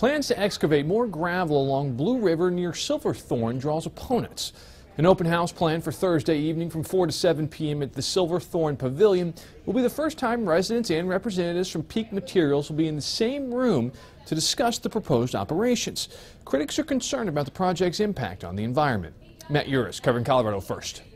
Plans to excavate more gravel along Blue River near Silverthorne draws opponents. An open house planned for Thursday evening from 4 to 7 p.m. at the Silverthorne Pavilion will be the first time residents and representatives from Peak Materials will be in the same room to discuss the proposed operations. Critics are concerned about the project's impact on the environment. Yurus covering Colorado First.